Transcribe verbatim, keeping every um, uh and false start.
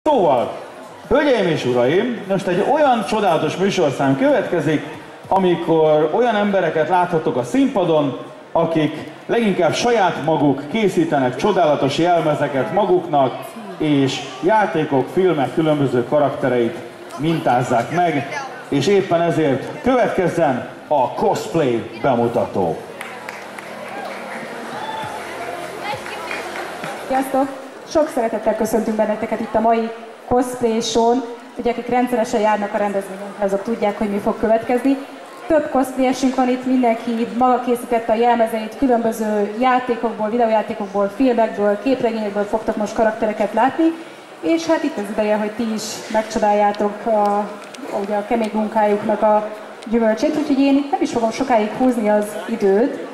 Szóval, hölgyeim és uraim, most egy olyan csodálatos műsorszám következik, amikor olyan embereket láthatok a színpadon, akik leginkább saját maguk készítenek csodálatos jelmezeket maguknak, és játékok, filmek különböző karaktereit mintázzák meg, és éppen ezért következzen a cosplay bemutató. Sziasztok! Sok szeretettel köszöntünk benneteket itt a mai cosplay show-n. Ugye, akik rendszeresen járnak a rendezvényünkre, azok tudják, hogy mi fog következni. Több cosplayesünk van itt, mindenki maga készítette a jelmezeit, különböző játékokból, videójátékokból, filmekből, képregényekből fogtok most karaktereket látni. És hát itt az ideje, hogy ti is megcsodáljátok a, ugye a kemény munkájuknak a gyümölcsét, úgyhogy én itt nem is fogom sokáig húzni az időt.